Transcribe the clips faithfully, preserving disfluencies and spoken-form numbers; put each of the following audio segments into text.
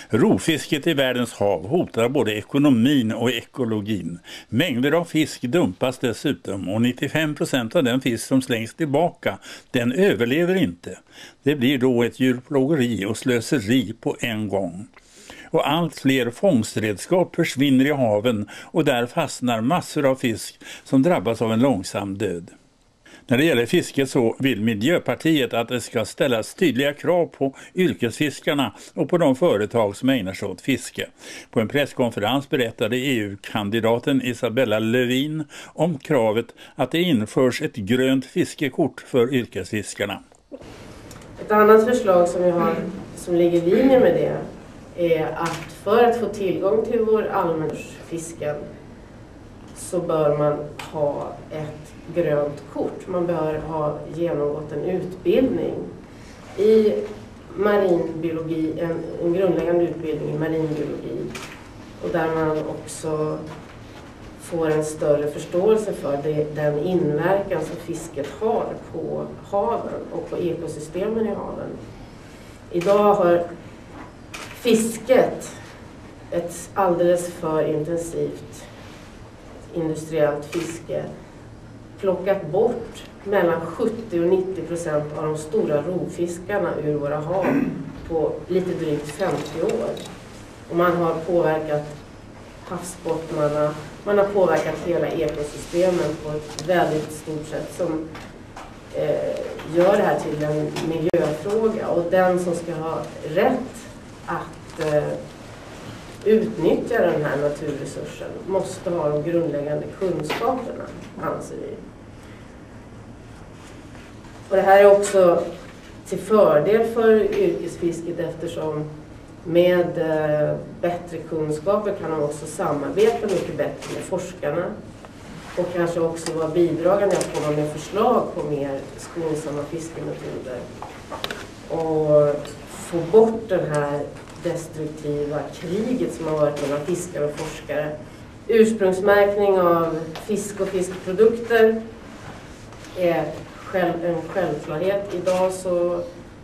Rovfisket i världens hav hotar både ekonomin och ekologin. Mängder av fisk dumpas dessutom och nittiofem procent av den fisk som slängs tillbaka, den överlever inte. Det blir då ett djurplågeri och slöseri på en gång. Och allt fler fångstredskap försvinner i haven och där fastnar massor av fisk som drabbas av en långsam död. När det gäller fisket så vill Miljöpartiet att det ska ställas tydliga krav på yrkesfiskarna och på de företag som ägnar sig åt fiske. På en presskonferens berättade E U-kandidaten Isabella Lövin om kravet att det införs ett grönt fiskekort för yrkesfiskarna. Ett annat förslag som vi har som ligger i linje med det är att för att få tillgång till vår allmänfisken så bör man ha ett grönt kort. Man bör ha genomgått en utbildning i marinbiologi, en, en grundläggande utbildning i marinbiologi. Och där man också får en större förståelse för det, den inverkan som fisket har på haven och på ekosystemen i haven. Idag har fisket ett alldeles för intensivt industriellt fiske plockat bort mellan sjuttio och nittio procent av de stora rovfiskarna ur våra hav på lite drygt femtio år. Och man har påverkat havsbottnarna, man har påverkat hela ekosystemen på ett väldigt stort sätt som eh, gör det här till en miljöfråga. Och den som ska ha rätt att eh, utnyttja den här naturresursen måste ha de grundläggande kunskaperna, anser vi. Och det här är också till fördel för yrkesfisket eftersom med eh, bättre kunskaper kan man också samarbeta mycket bättre med forskarna och kanske också vara bidragande att komma med förslag på mer skonsamma fiskemetoder och få bort den här destruktiva kriget som har varit mellan fiskare och forskare. Ursprungsmärkning av fisk och fiskprodukter är själv, en självklarhet. Idag så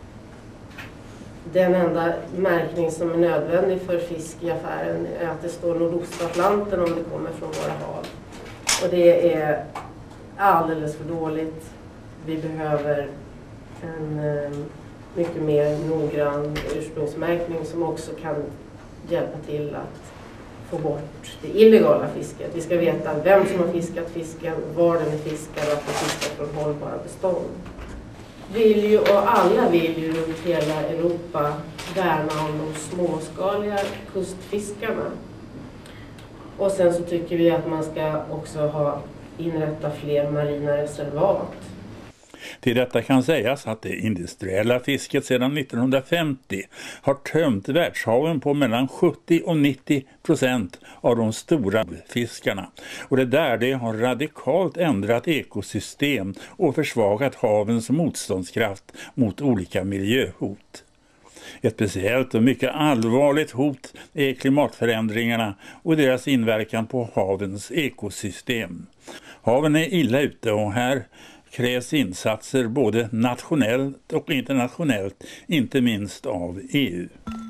den enda märkning som är nödvändig för fisk i affären är att det står Nordostatlanten om det kommer från våra hav. Och det är alldeles för dåligt. Vi behöver en mycket mer noggrann ursprungsmärkning som också kan hjälpa till att få bort det illegala fisket. Vi ska veta vem som har fiskat fisken, var den är fiskad och att den fiskat från hållbara bestånd. Vill ju, och alla vill ju runt hela Europa värna om de småskaliga kustfiskarna. Och sen så tycker vi att man ska också ha inrätta fler marina reservat. Till detta kan sägas att det industriella fisket sedan nittonhundrafemtio har tömt världshaven på mellan sjuttio och nittio procent av de stora fiskarna. Och det där det har radikalt ändrat ekosystem och försvagat havens motståndskraft mot olika miljöhot. Ett speciellt och mycket allvarligt hot är klimatförändringarna och deras inverkan på havens ekosystem. Haven är illa ute och här krävs insatser både nationellt och internationellt, inte minst av E U.